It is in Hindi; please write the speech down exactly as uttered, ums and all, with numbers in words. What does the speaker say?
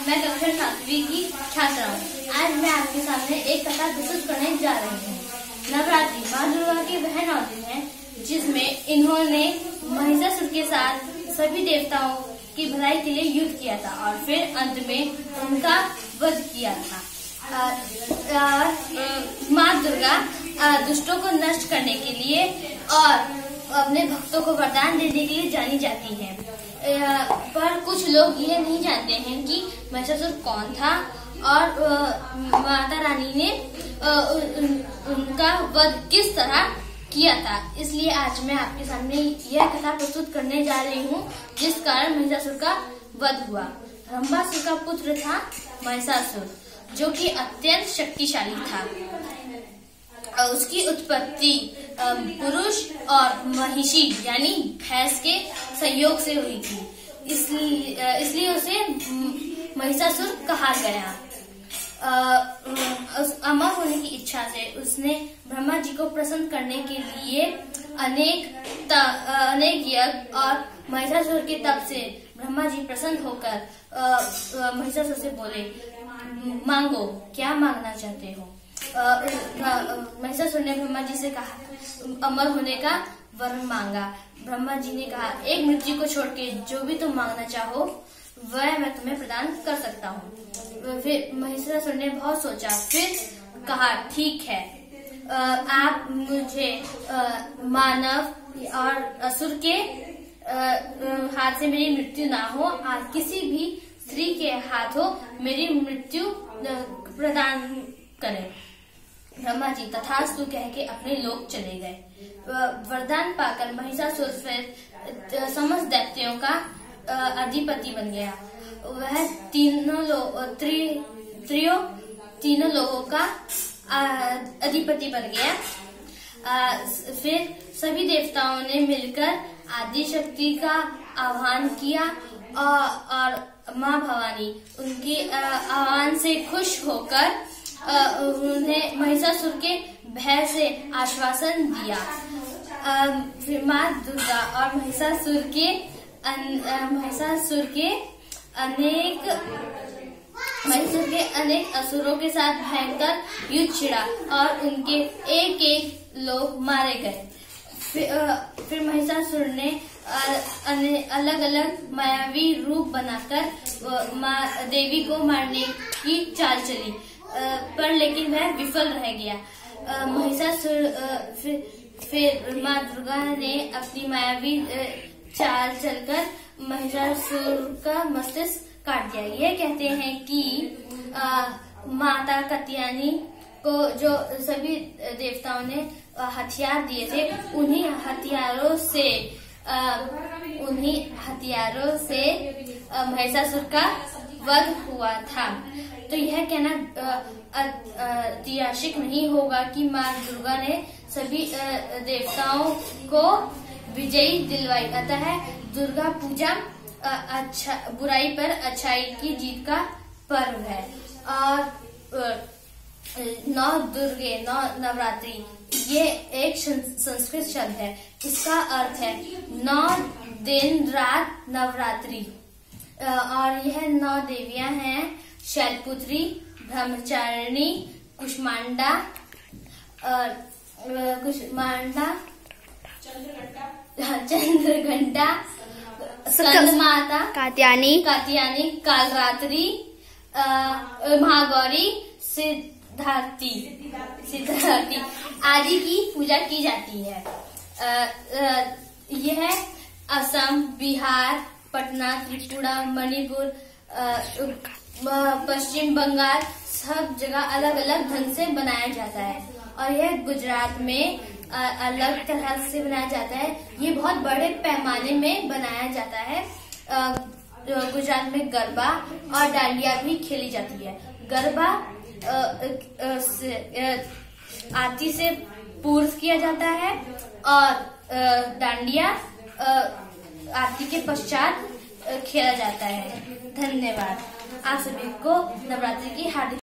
मैं कक्षा सातवीं की छात्रा हूँ। आज मैं आपके सामने एक कथा प्रस्तुत करने जा रही हूँ। नवरात्रि माँ दुर्गा के वह नौ दिन है जिसमें इन्होंने महिषासुर के साथ सभी देवताओं की भलाई के लिए युद्ध किया था और फिर अंत में उनका वध किया था। माँ दुर्गा दुष्टों को नष्ट करने के लिए और अपने भक्तों को वरदान देने के लिए जानी जाती है। पर कुछ लोग ये नहीं जानते हैं कि महिषासुर कौन था और माता रानी ने उनका वध किस तरह किया था। इसलिए आज मैं आपके सामने यह कथा प्रस्तुत करने जा रही हूँ जिस कारण महिषासुर का वध हुआ। ब्रह्मासुर का पुत्र था महिषासुर, जो कि अत्यंत शक्तिशाली था। उसकी उत्पत्ति पुरुष और महिषी यानी भैंस के संयोग से हुई थी, इसलिए इसलिए उसे महिषासुर कहा गया। अमर होने की इच्छा से उसने ब्रह्मा जी को प्रसन्न करने के लिए अनेक अनेक यज्ञ और महिषासुर के तप से ब्रह्मा जी प्रसन्न होकर महिषासुर से बोले, मांगो, क्या मांगना चाहते हो। महिषासुर ने ब्रह्मा जी से कहा, अमर होने का वरन मांगा। ब्रह्मा जी ने कहा, एक मृत्यु को छोड़ के जो भी तुम मांगना चाहो वह मैं तुम्हें प्रदान कर सकता हूँ। फिर महिषासुर ने बहुत सोचा, फिर कहा, ठीक है, आप मुझे मानव और असुर के हाथ से मेरी मृत्यु ना हो और किसी भी स्त्री के हाथों मेरी मृत्यु प्रदान करें। ब्रह्मा जी तथास्तु कह के अपने लोक चले गए। वरदान पाकर महिषासुर फिर समस्त दैत्यों का अधिपति बन गया। वह तीनों लोग त्रियों तीनों लोगों का अधिपति बन गया। फिर सभी देवताओं ने मिलकर आदि शक्ति का आह्वान किया और, और माँ भवानी उनके आह्वान से खुश होकर उन्हें महिषासुर के भय से आश्वासन दिया। फिर माँ दुर्गा और महिषासुर के महिषासुर के अनेक महिषासुर के अनेक असुरों के साथ भयंकर युद्ध छिड़ा और उनके एक एक लोग मारे गए। फिर, फिर महिषासुर ने अलग अलग मायावी रूप बनाकर माँ देवी को मारने की चाल चली, पर लेकिन वह विफल रह गया। महिषासुर फिर, फिर माँ दुर्गा ने अपनी मायावी चाल चलकर महिषासुर का मस्तिष्क काट दिया। ये कहते हैं कि आ, माता कात्यायनी को जो सभी देवताओं ने हथियार दिए थे, उन्हीं हथियारों से आ, उन्हीं हथियारों से महिषासुर का वध हुआ था। तो यह कहना ऐतिहासिक नहीं होगा कि माँ दुर्गा ने सभी देवताओं को विजयी दिलवाई। अतः दुर्गा पूजा अच्छा बुराई पर अच्छाई की जीत का पर्व है। और नौ दुर्गे नौ नवरात्रि ये एक संस्कृत शब्द है। इसका अर्थ है नौ दिन रात नवरात्रि। और यह नौ देवियां हैं, शैलपुत्री, ब्रह्मचारिणी, कुष्मांडा और कुष्मांडा, चंद्रघंटा, स्कंद माता, कात्यायनी कात्यायनी, कालरात्रि, महागौरी, सिद्धार्थी सिद्धार्थी आदि की पूजा की जाती है। यह असम, बिहार, पटना, त्रिपुरा, मणिपुर, पश्चिम बंगाल सब जगह अलग अलग ढंग से बनाया जाता है और यह गुजरात में अलग तरह से बनाया जाता है। ये बहुत बड़े पैमाने में बनाया जाता है। गुजरात में गरबा और डांडिया भी खेली जाती है। गरबा आरती से पूर्व किया जाता है और डांडिया आरती के पश्चात खेला जाता है। धन्यवाद। आप सभी को नवरात्रि की हार्दिक